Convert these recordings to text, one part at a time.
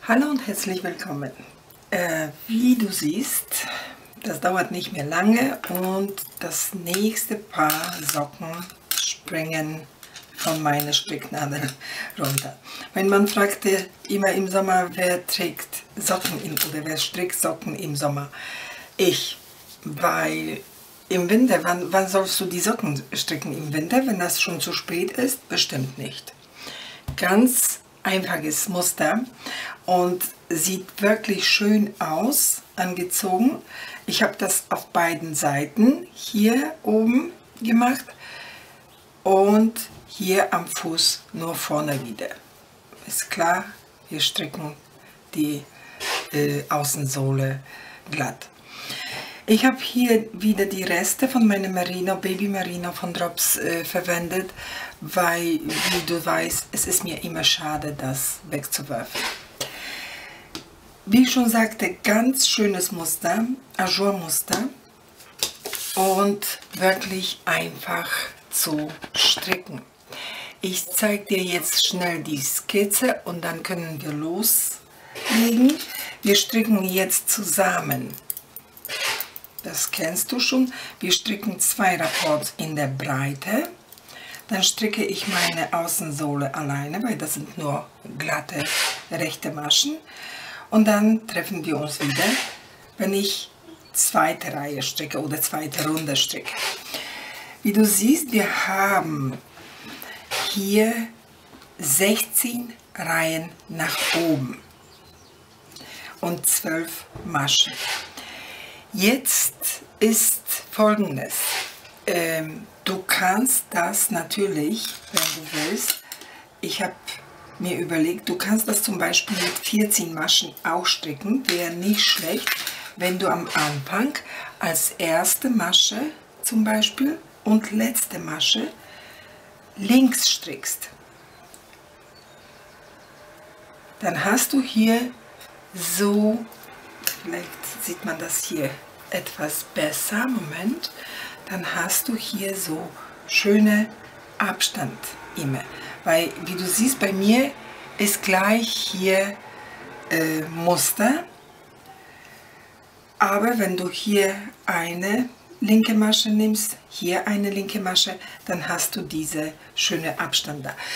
Hallo und herzlich willkommen. Wie du siehst, das dauert nicht mehr lange und das nächste Paar Socken springen von meiner Stricknadel runter. Mein Mann fragte immer im Sommer, wer trägt Socken oder wer strickt Socken im Sommer? Ich, weil im Winter, wann sollst du die Socken stricken im Winter, wenn das schon zu spät ist? Bestimmt nicht. Ganz einfaches Muster und sieht wirklich schön aus, angezogen. Ich habe das auf beiden Seiten hier oben gemacht und hier am Fuß nur vorne wieder. Ist klar, wir stricken die Außensohle glatt. Ich habe hier wieder die Reste von meinem Merino, Baby Merino von Drops verwendet, weil, wie du weißt, es ist mir immer schade, das wegzuwerfen. Wie ich schon sagte, ganz schönes Muster, Ajourmuster und wirklich einfach zu stricken. Ich zeige dir jetzt schnell die Skizze und dann können wir loslegen. Wir stricken jetzt zusammen. Das kennst du schon. Wir stricken 2 Rapports in der Breite. Dann stricke ich meine Außensohle alleine, weil das sind nur glatte rechte Maschen. Und dann treffen wir uns wieder, wenn ich zweite Reihe stricke oder zweite Runde stricke. Wie du siehst, wir haben hier 16 Reihen nach oben und 12 Maschen. Jetzt ist Folgendes. Du kannst das natürlich, wenn du willst, ich habe mir überlegt, du kannst das zum Beispiel mit 14 Maschen auch stricken. Wäre nicht schlecht, wenn du am Anfang als erste Masche zum Beispiel und letzte Masche links strickst. Dann hast du hier so, vielleicht sieht man das hier etwas besser, Moment, dann hast du hier so schöne Abstand immer, weil wie du siehst, bei mir ist gleich hier Muster, aber wenn du hier eine linke Masche nimmst, hier eine linke Masche, dann hast du diese schöne Abstand da.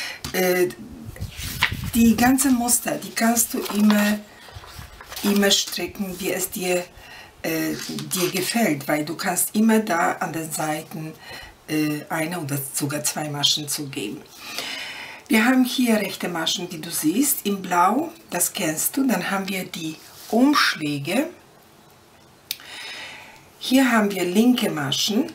Die ganzen Muster, die kannst du immer stricken, wie es dir gefällt, weil du kannst immer da an den Seiten eine oder sogar 2 Maschen zugeben. Wir haben hier rechte Maschen, wie du siehst, in Blau, das kennst du. Dann haben wir die Umschläge. Hier haben wir linke Maschen,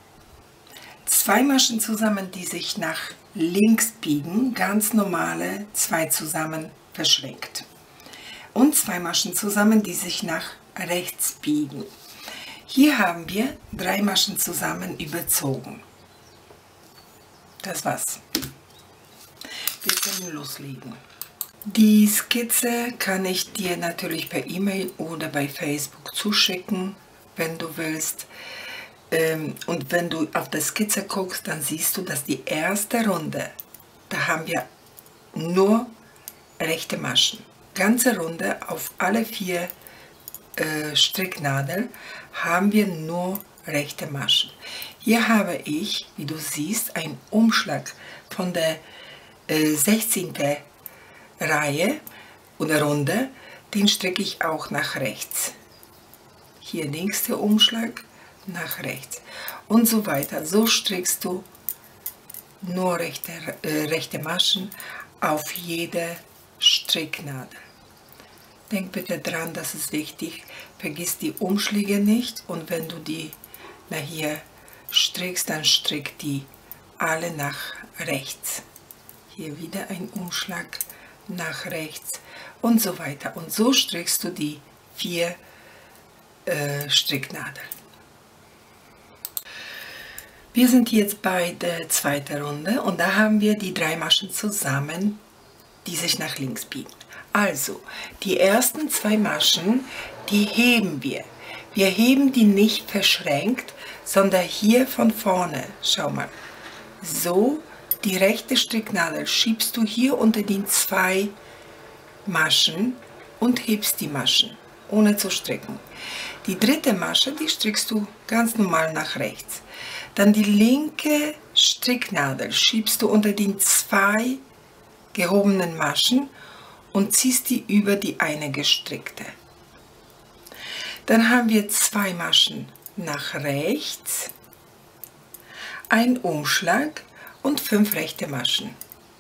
2 Maschen zusammen, die sich nach links biegen, ganz normale 2 zusammen verschränkt. Und 2 Maschen zusammen, die sich nach rechts biegen. Hier haben wir 3 Maschen zusammen überzogen. Das war's. Wir können loslegen. Die Skizze kann ich dir natürlich per E-Mail oder bei Facebook zuschicken, wenn du willst. Und wenn du auf die Skizze guckst, dann siehst du, dass die erste Runde, da haben wir nur rechte Maschen. Ganze Runde auf alle 4 Stricknadeln haben wir nur rechte Maschen. Hier habe ich, wie du siehst, einen Umschlag von der 16. Reihe oder Runde, den stricke ich auch nach rechts. Hier links der Umschlag, nach rechts und so weiter. So strickst du nur rechte Maschen auf jede Stricknadel. Denk bitte dran, das ist wichtig, vergiss die Umschläge nicht und wenn du die hier strickst, dann strick die alle nach rechts. Hier wieder ein Umschlag nach rechts und so weiter. Und so strickst du die 4 Stricknadeln. Wir sind jetzt bei der zweiten Runde und da haben wir die 3 Maschen zusammen, die sich nach links biegen. Also, die ersten 2 Maschen, die heben wir. Wir heben die nicht verschränkt, sondern hier von vorne. Schau mal. So, die rechte Stricknadel schiebst du hier unter die 2 Maschen und hebst die Maschen, ohne zu stricken. Die dritte Masche, die strickst du ganz normal nach rechts. Dann die linke Stricknadel schiebst du unter die 2 gehobenen Maschen und ziehst die über die eine gestrickte. Dann haben wir 2 Maschen nach rechts, ein Umschlag und 5 rechte Maschen.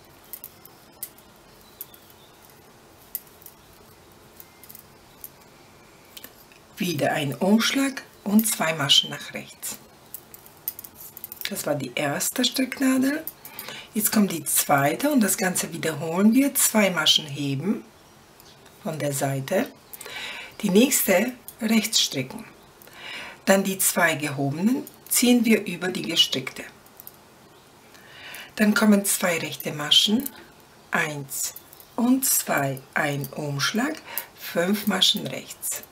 Wieder ein Umschlag und 2 Maschen nach rechts. Das war die erste Stricknadel. Jetzt kommt die zweite und das Ganze wiederholen wir. 2 Maschen heben von der Seite. Die nächste rechts stricken. Dann die 2 gehobenen ziehen wir über die gestrickte. Dann kommen 2 rechte Maschen, 1 und 2, ein Umschlag, 5 Maschen rechts.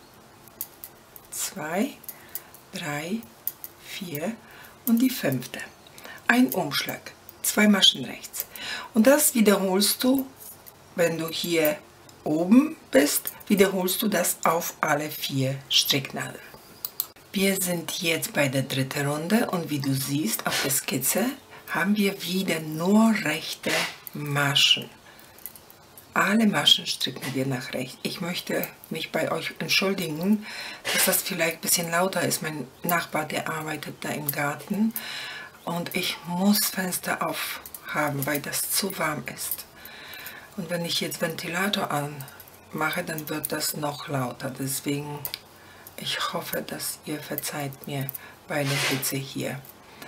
2, 3, 4 und die 5. Ein Umschlag, 2 Maschen rechts. Und das wiederholst du, wenn du hier oben bist, wiederholst du das auf alle 4 Stricknadeln. Wir sind jetzt bei der dritten Runde und wie du siehst auf der Skizze, haben wir wieder nur rechte Maschen. Alle Maschen stricken wir nach rechts. Ich möchte mich bei euch entschuldigen, dass das vielleicht ein bisschen lauter ist. Mein Nachbar, der arbeitet da im Garten und ich muss Fenster aufhaben, weil das zu warm ist. Und wenn ich jetzt Ventilator anmache, dann wird das noch lauter. Deswegen, ich hoffe, dass ihr verzeiht mir bei der Hitze hier.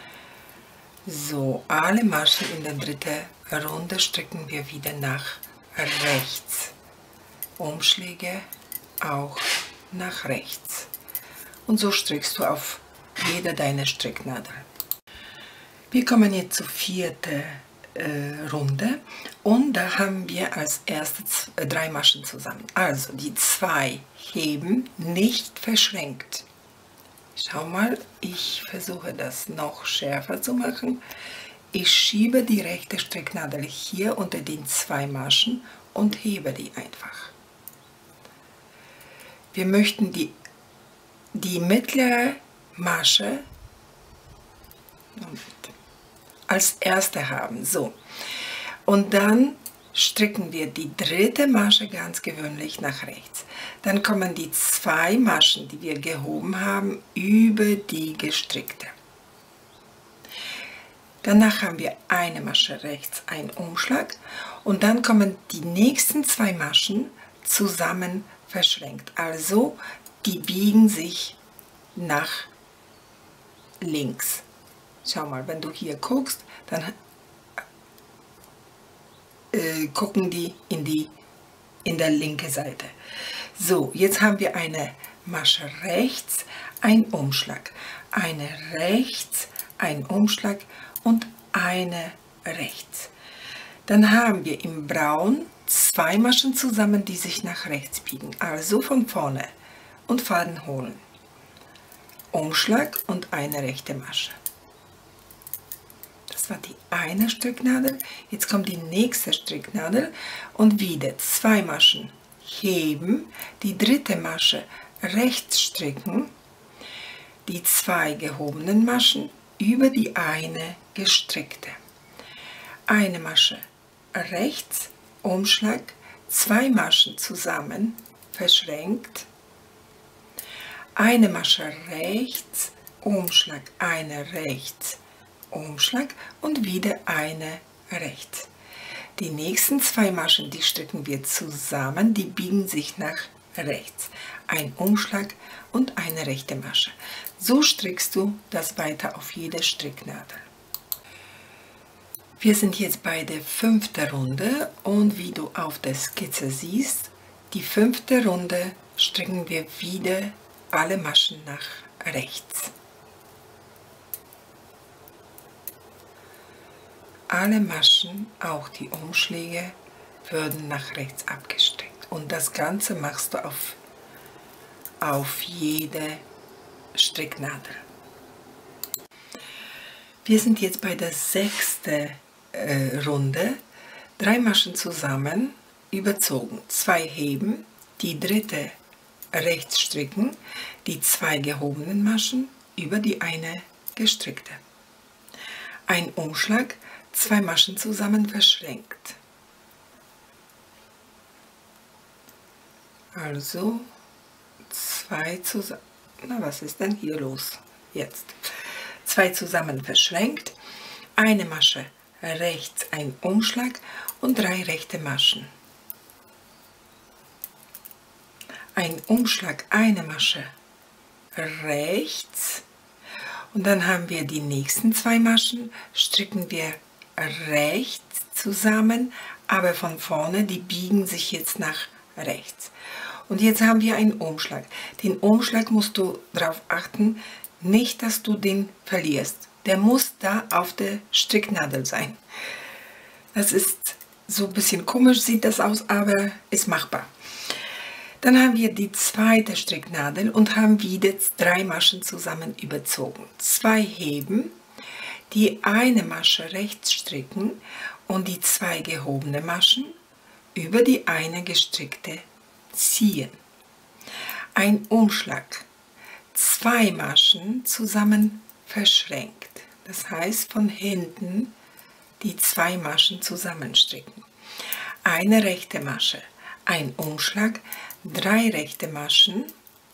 So, alle Maschen in der dritten Runde stricken wir wieder nach rechts. Umschläge auch nach rechts. Und so strickst du auf jede deiner Stricknadeln. Wir kommen jetzt zur vierten Runde und da haben wir als erstes 3 Maschen zusammen. Also die 2 heben, nicht verschränkt. Schau mal, ich versuche das noch schärfer zu machen. Ich schiebe die rechte Stricknadel hier unter den 2 Maschen und hebe die einfach. Wir möchten die mittlere Masche als erste haben. So. Und dann stricken wir die dritte Masche ganz gewöhnlich nach rechts. Dann kommen die 2 Maschen, die wir gehoben haben, über die gestrickte. Danach haben wir eine Masche rechts, einen Umschlag und dann kommen die nächsten 2 Maschen zusammen verschränkt. Also die biegen sich nach links. Schau mal, wenn du hier guckst, dann gucken die in der linken Seite. So, jetzt haben wir eine Masche rechts, ein Umschlag, eine rechts, ein Umschlag und eine rechts. Dann haben wir im Braun 2 Maschen zusammen, die sich nach rechts biegen. Also von vorne und Faden holen. Umschlag und eine rechte Masche. Das war die eine Stricknadel. Jetzt kommt die nächste Stricknadel und wieder 2 Maschen heben, die dritte Masche rechts stricken, die 2 gehobenen Maschen über die eine gestrickte. Eine Masche rechts, Umschlag, 2 Maschen zusammen, verschränkt, eine Masche rechts, Umschlag, eine rechts, Umschlag und wieder eine rechts. Die nächsten 2 Maschen, die stricken wir zusammen, die biegen sich nach rechts. Ein Umschlag und eine rechte Masche. So strickst du das weiter auf jede Stricknadel. Wir sind jetzt bei der 5. Runde und wie du auf der Skizze siehst, die 5. Runde stricken wir wieder alle Maschen nach rechts. Alle Maschen, auch die Umschläge, würden nach rechts abgestrickt. Und das Ganze machst du auf jede Stricknadel. Wir sind jetzt bei der 6. Runde. 3 Maschen zusammen, überzogen, 2 heben, die dritte rechts stricken, die 2 gehobenen Maschen über die eine gestrickte. Ein Umschlag, 2 Maschen zusammen verschränkt. Also 2 zusammen. Na, was ist denn hier los? Jetzt 2 zusammen verschränkt, eine Masche rechts, ein Umschlag und 3 rechte Maschen. Ein Umschlag, eine Masche rechts und dann haben wir die nächsten 2 Maschen, stricken wir rechts zusammen, aber von vorne, die biegen sich jetzt nach rechts. Und jetzt haben wir einen Umschlag. Den Umschlag musst du darauf achten, nicht, dass du den verlierst. Der muss da auf der Stricknadel sein. Das ist so ein bisschen komisch, sieht das aus, aber ist machbar. Dann haben wir die zweite Stricknadel und haben wieder 3 Maschen zusammen überzogen. 2 heben, die eine Masche rechts stricken und die 2 gehobene Maschen über die eine gestrickte ziehen. Ein Umschlag, 2 Maschen zusammen verschränkt. Das heißt, von hinten die 2 Maschen zusammenstricken. Eine rechte Masche, ein Umschlag, 3 rechte Maschen,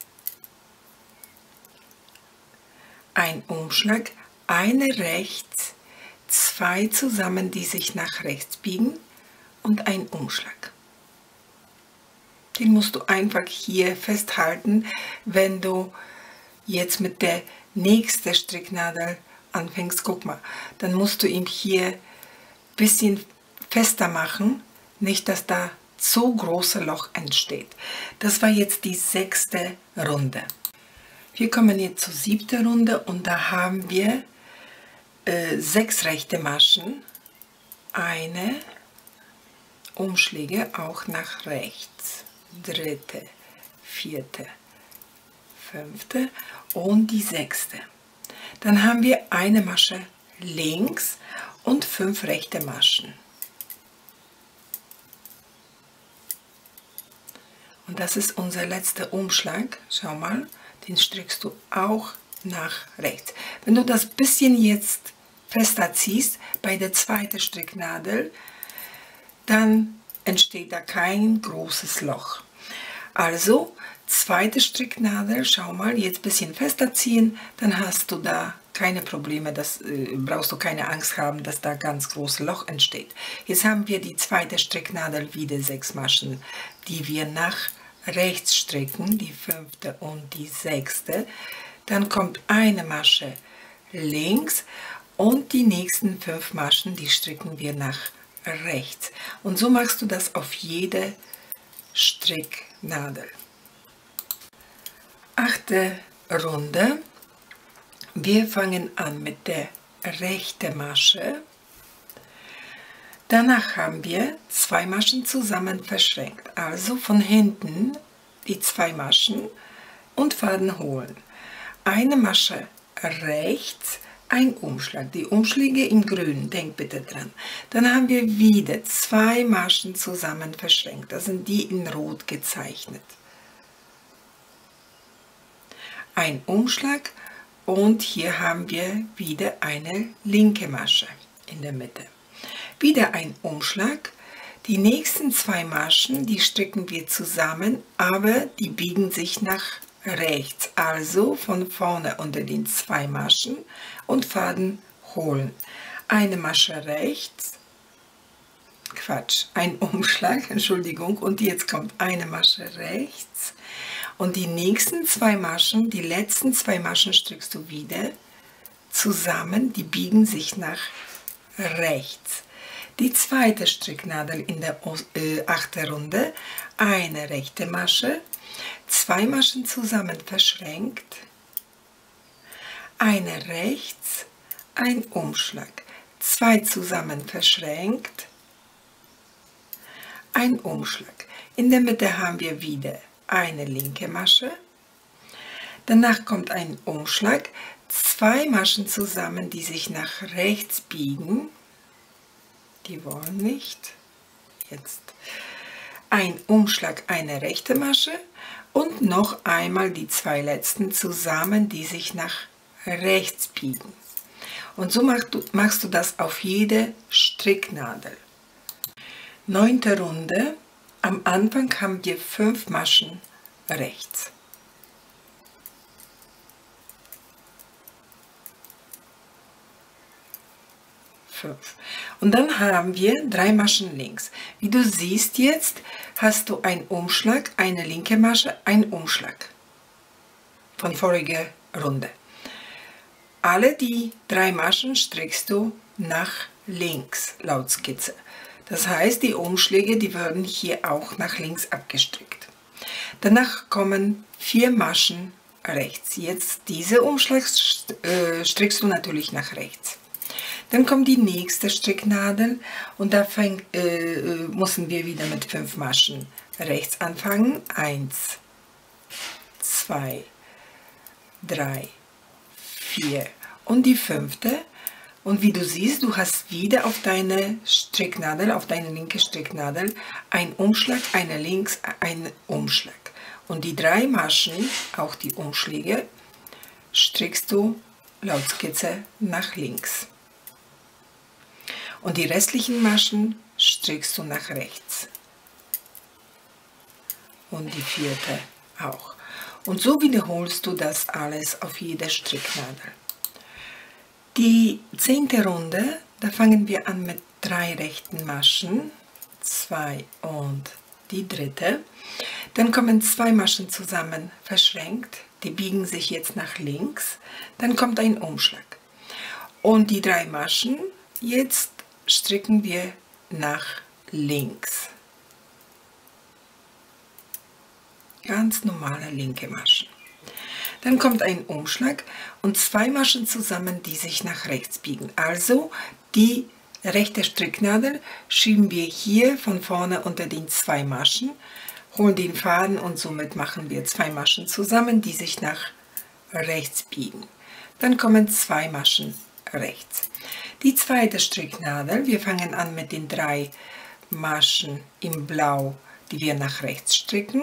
ein Umschlag, eine rechts, 2 zusammen, die sich nach rechts biegen und ein Umschlag. Den musst du einfach hier festhalten, wenn du jetzt mit der nächsten Stricknadel anfängst. Guck mal, dann musst du ihn hier ein bisschen fester machen, nicht, dass da so großes Loch entsteht. Das war jetzt die 6. Runde. Wir kommen jetzt zur 7. Runde und da haben wir 6 rechte Maschen, eine Umschläge auch nach rechts. 3., 4., 5. und die 6. Dann haben wir eine Masche links und 5 rechte Maschen. Und das ist unser letzter Umschlag. Schau mal, den strickst du auch nach rechts. Wenn du das bisschen jetzt fester ziehst bei der zweiten Stricknadel, dann entsteht da kein großes Loch. Also, zweite Stricknadel, schau mal, jetzt ein bisschen fester ziehen, dann hast du da keine Probleme, brauchst du keine Angst haben, dass da ganz großes Loch entsteht. Jetzt haben wir die zweite Stricknadel, wieder 6 Maschen, die wir nach rechts stricken, die 5. und die 6. Dann kommt eine Masche links und die nächsten 5 Maschen, die stricken wir nach rechts. Und so machst du das auf jede Stricknadel. 8. Runde. Wir fangen an mit der rechten Masche. Danach haben wir 2 Maschen zusammen verschränkt. Also von hinten die 2 Maschen und Faden holen. Eine Masche rechts, ein Umschlag. Die Umschläge im Grün, denk bitte dran. Dann haben wir wieder 2 Maschen zusammen verschränkt. Das sind die in Rot gezeichnet. Ein Umschlag und hier haben wir wieder eine linke Masche in der Mitte. Wieder ein Umschlag. Die nächsten 2 Maschen, die stricken wir zusammen, aber die biegen sich nach rechts. Also von vorne unter den 2 Maschen und Faden holen. Eine Masche rechts, ein Umschlag, Entschuldigung, und jetzt kommt eine Masche rechts. Und die nächsten 2 Maschen, die letzten 2 Maschen strickst du wieder zusammen, die biegen sich nach rechts. Die zweite Stricknadel in der 8. Runde, eine rechte Masche, 2 Maschen zusammen verschränkt, eine rechts, ein Umschlag, 2 zusammen verschränkt, ein Umschlag. In der Mitte haben wir wieder eine linke Masche, danach kommt ein Umschlag, 2 Maschen zusammen, die sich nach rechts biegen, die wollen nicht, jetzt ein Umschlag, eine rechte Masche und noch einmal die zwei letzten zusammen, die sich nach rechts biegen. Und so machst du das auf jede Stricknadel. 9. Runde. Am Anfang haben wir 5 Maschen rechts. 5. Und dann haben wir 3 Maschen links. Wie du siehst jetzt, hast du einen Umschlag, eine linke Masche, einen Umschlag von voriger Runde. Alle die 3 Maschen strickst du nach links laut Skizze. Das heißt, die Umschläge, die werden hier auch nach links abgestrickt. Danach kommen 4 Maschen rechts. Jetzt diese Umschlag strickst du natürlich nach rechts. Dann kommt die nächste Stricknadel und da müssen wir wieder mit 5 Maschen rechts anfangen. 1, 2, 3, 4 und die 5. Und wie du siehst, du hast wieder auf deine Stricknadel, auf deine linke Stricknadel, einen Umschlag, eine links, einen Umschlag. Und die 3 Maschen, auch die Umschläge, strickst du laut Skizze nach links. Und die restlichen Maschen strickst du nach rechts. Und die 4. auch. Und so wiederholst du das alles auf jeder Stricknadel. Die 10. Runde, da fangen wir an mit 3 rechten Maschen, 2 und die 3. Dann kommen 2 Maschen zusammen verschränkt, die biegen sich jetzt nach links, dann kommt ein Umschlag. Und die 3 Maschen, jetzt stricken wir nach links. Ganz normale linke Maschen. Dann kommt ein Umschlag und 2 Maschen zusammen, die sich nach rechts biegen. Also die rechte Stricknadel schieben wir hier von vorne unter den 2 Maschen, holen den Faden und somit machen wir 2 Maschen zusammen, die sich nach rechts biegen. Dann kommen 2 Maschen rechts. Die zweite Stricknadel, wir fangen an mit den 3 Maschen im Blau, die wir nach rechts stricken.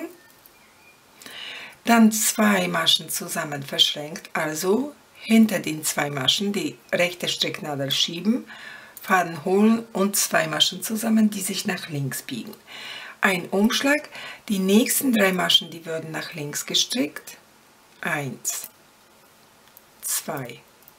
Dann 2 Maschen zusammen verschränkt, also hinter den 2 Maschen die rechte Stricknadel schieben, Faden holen und 2 Maschen zusammen, die sich nach links biegen. Ein Umschlag, die nächsten 3 Maschen, die werden nach links gestrickt. 1, 2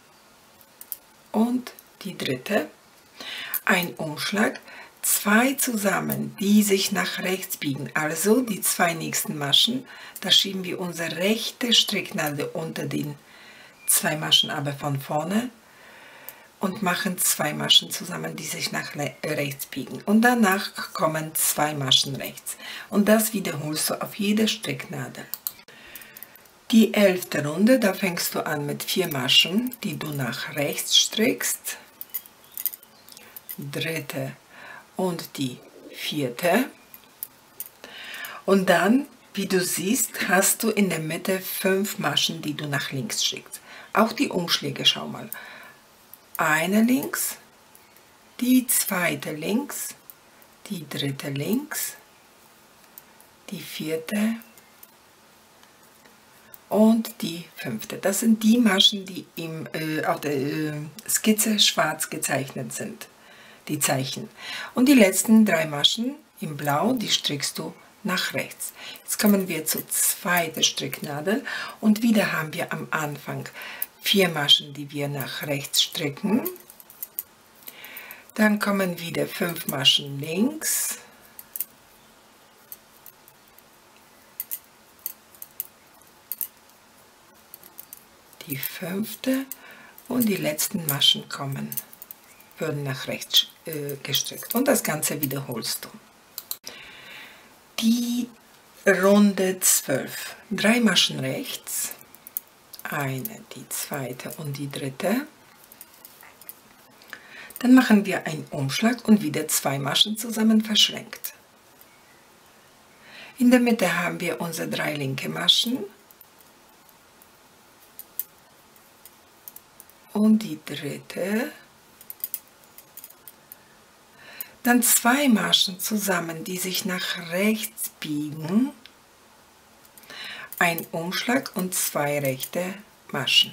und die 3. Ein Umschlag, 2 zusammen, die sich nach rechts biegen, also die 2 nächsten Maschen, da schieben wir unsere rechte Stricknadel unter den 2 Maschen, aber von vorne und machen 2 Maschen zusammen, die sich nach rechts biegen. Und danach kommen 2 Maschen rechts. Und das wiederholst du auf jeder Stricknadel. Die 11. Runde, da fängst du an mit 4 Maschen, die du nach rechts strickst. 3. und die 4. Und dann, wie du siehst, hast du in der Mitte 5 Maschen, die du nach links strickst. Auch die Umschläge, schau mal. Eine links, die 2. links, die 3. links, die 4. und die 5. Das sind die Maschen, die auf der Skizze schwarz gezeichnet sind, die Zeichen. Und die letzten 3 Maschen im Blau, die strickst du nach rechts. Jetzt kommen wir zur zweiten Stricknadel und wieder haben wir am Anfang 4 Maschen, die wir nach rechts stricken. Dann kommen wieder 5 Maschen links. Die 5. und die letzten Maschen werden nach rechts gestrickt. Und das Ganze wiederholst du. Die Runde 12. 3 Maschen rechts. Eine, die 2. und die 3. Dann machen wir einen Umschlag und wieder 2 Maschen zusammen verschränkt. In der Mitte haben wir unsere 3 linke Maschen und die 3. Dann 2 Maschen zusammen, die sich nach rechts biegen, ein Umschlag und 2 rechte Maschen.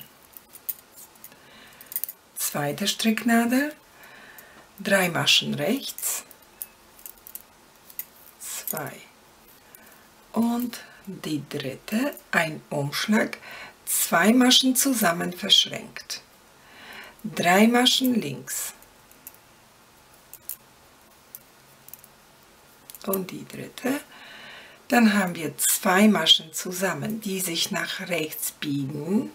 Zweite Stricknadel, 3 Maschen rechts, 2 und die dritte, ein Umschlag, 2 Maschen zusammen verschränkt, 3 Maschen links und die dritte. Dann haben wir 2 Maschen zusammen, die sich nach rechts biegen,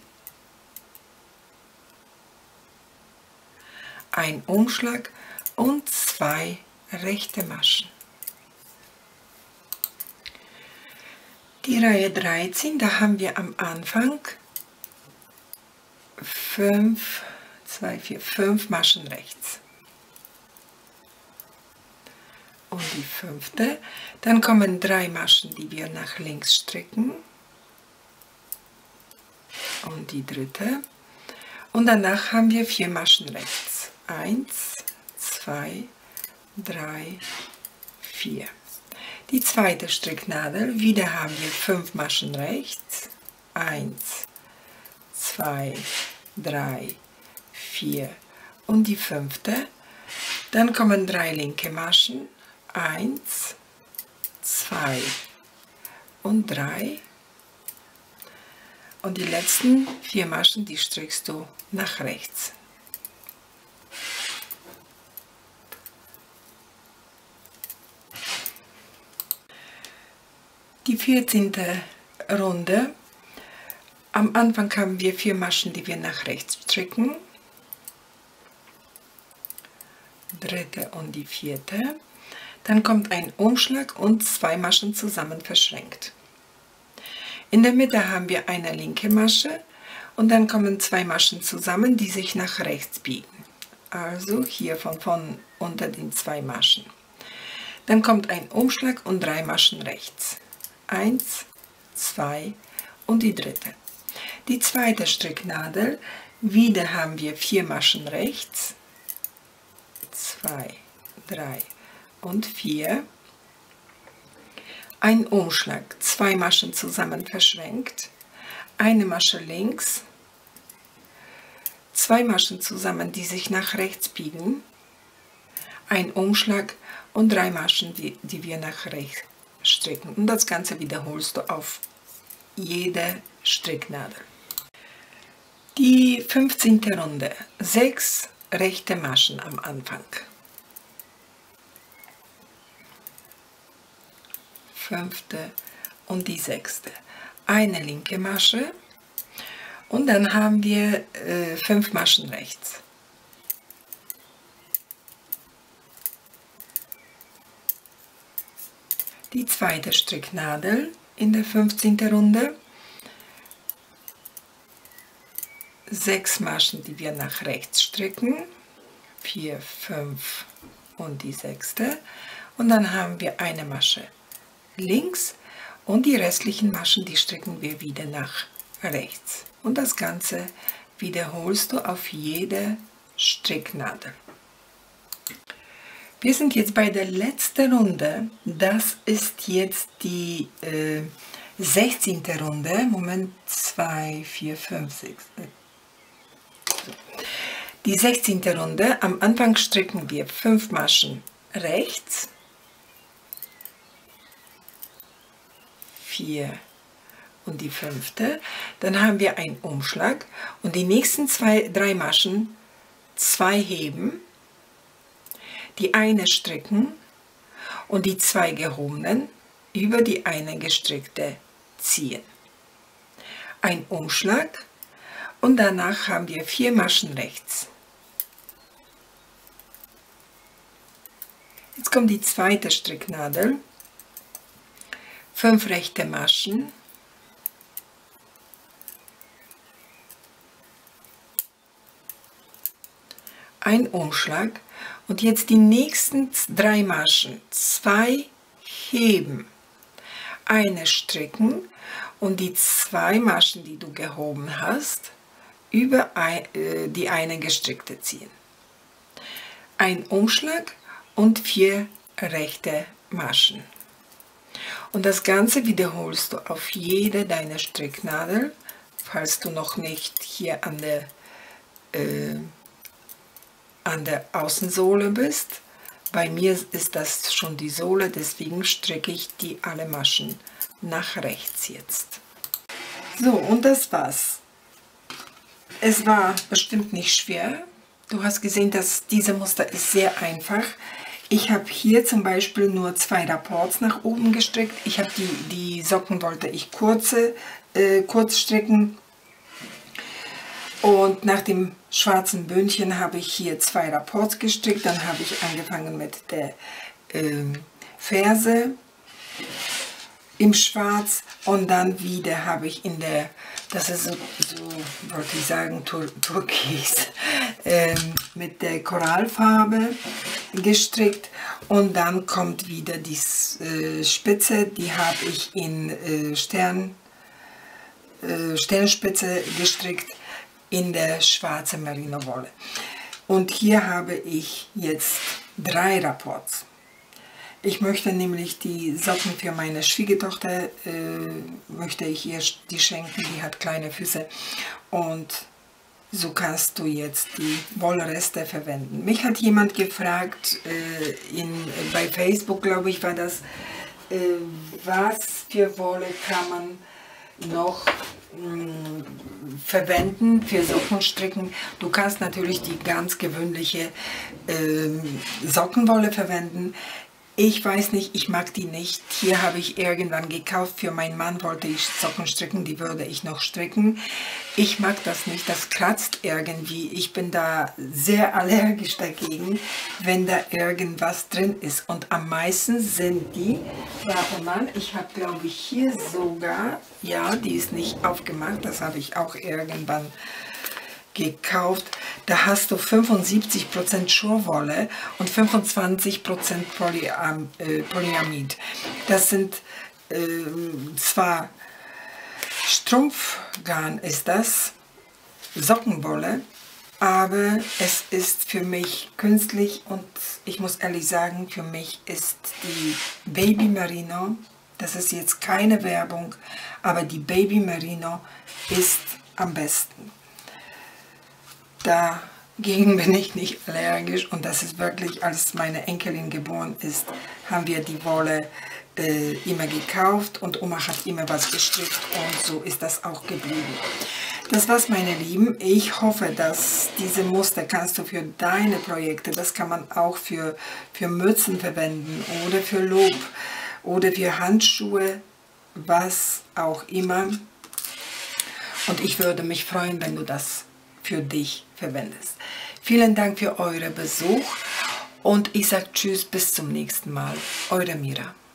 ein Umschlag und 2 rechte Maschen. Die Reihe 13, da haben wir am Anfang 5 Maschen rechts. Und die 5. Dann kommen 3 Maschen, die wir nach links stricken. Und die 3. Und danach haben wir 4 Maschen rechts. 1, 2, 3, 4. Die zweite Stricknadel, wieder haben wir 5 Maschen rechts. 1, 2, 3, 4 und die 5. Dann kommen 3 linke Maschen. 1, 2 und 3. Und die letzten 4 Maschen, die strickst du nach rechts. Die 14. Runde. Am Anfang haben wir 4 Maschen, die wir nach rechts stricken. Dritte und die 4. Dann kommt ein Umschlag und 2 Maschen zusammen verschränkt. In der Mitte haben wir eine linke Masche und dann kommen 2 Maschen zusammen, die sich nach rechts biegen. Also hier von unter den 2 Maschen. Dann kommt ein Umschlag und 3 Maschen rechts. 1, 2 und die dritte. Die zweite Stricknadel, wieder haben wir 4 Maschen rechts. 2, 3 und 4. Ein Umschlag, 2 Maschen zusammen verschränkt, eine Masche links, 2 Maschen zusammen, die sich nach rechts biegen, ein Umschlag und 3 Maschen, die wir nach rechts stricken. Und das Ganze wiederholst du auf jede Stricknadel. Die 15. Runde, 6 rechte Maschen am Anfang. 5. und die 6. Eine linke Masche und dann haben wir 5 Maschen rechts. Die zweite Stricknadel in der 15. Runde, 6 Maschen, die wir nach rechts stricken, 4, 5 und die 6. Und dann haben wir eine Masche links und die restlichen Maschen, die stricken wir wieder nach rechts. Und das Ganze wiederholst du auf jede Stricknadel. Wir sind jetzt bei der letzten Runde. Das ist jetzt die 16. Runde. Moment, 2, 4, 5, 6. Die 16. Runde. Am Anfang stricken wir 5 Maschen rechts, 4 und die 5. Dann haben wir einen Umschlag und die nächsten 3 Maschen 2 heben, die eine stricken und die 2 gehobenen über die eine gestrickte ziehen. Ein Umschlag und danach haben wir 4 Maschen rechts. Jetzt kommt die zweite Stricknadel. 5 rechte Maschen, ein Umschlag und jetzt die nächsten 3 Maschen, 2 heben, eine stricken und die 2 Maschen, die du gehoben hast, über die eine gestrickte ziehen. Ein Umschlag und 4 rechte Maschen. Und das Ganze wiederholst du auf jede deiner Stricknadel, falls du noch nicht hier an der Außensohle bist. Bei mir ist das schon die Sohle, deswegen stricke ich die alle Maschen nach rechts jetzt. So, und das war's. Es war bestimmt nicht schwer. Du hast gesehen, dass dieses Muster ist sehr einfach. Ich habe hier zum Beispiel nur 2 Rapports nach oben gestrickt. Ich habe die Socken wollte ich kurz stricken. Und nach dem schwarzen Bündchen habe ich hier 2 Rapports gestrickt. Dann habe ich angefangen mit der Ferse im Schwarz und dann wieder habe ich in der, das ist so wollte ich sagen, Türkis, mit der Korallfarbe gestrickt und dann kommt wieder die Spitze, die habe ich in Sternspitze gestrickt in der schwarzen Merino-Wolle. Und hier habe ich jetzt 3 Rapports. Ich möchte nämlich die Socken für meine Schwiegertochter, möchte ich ihr die schenken, die hat kleine Füße. Und so kannst du jetzt die Wollreste verwenden. Mich hat jemand gefragt, bei Facebook glaube ich war das, was für Wolle kann man noch verwenden für Sockenstricken. Du kannst natürlich die ganz gewöhnliche Sockenwolle verwenden. Ich weiß nicht, ich mag die nicht. Hier habe ich irgendwann gekauft. Für meinen Mann wollte ich Socken stricken, die würde ich noch stricken. Ich mag das nicht, das kratzt irgendwie. Ich bin da sehr allergisch dagegen, wenn da irgendwas drin ist. Und am meisten sind die, warte mal, ich habe glaube ich hier sogar, ja, die ist nicht aufgemacht, das habe ich auch irgendwann gekauft. Da hast du 75% Schurwolle und 25% Polyamid. Das sind zwar Strumpfgarn ist das, Sockenwolle, aber es ist für mich künstlich und ich muss ehrlich sagen, für mich ist die Baby Merino, das ist jetzt keine Werbung, aber die Baby Merino ist am besten. Dagegen bin ich nicht allergisch und das ist wirklich, als meine Enkelin geboren ist, haben wir die Wolle immer gekauft und Oma hat immer was gestrickt und so ist das auch geblieben. Das war's, meine Lieben. Ich hoffe, dass diese Muster kannst du für deine Projekte, das kann man auch für Mützen verwenden oder für Lob oder für Handschuhe, was auch immer. Und ich würde mich freuen, wenn du das für dich verwendest. Vielen Dank für euren Besuch und ich sage Tschüss, bis zum nächsten Mal. Eure Mira.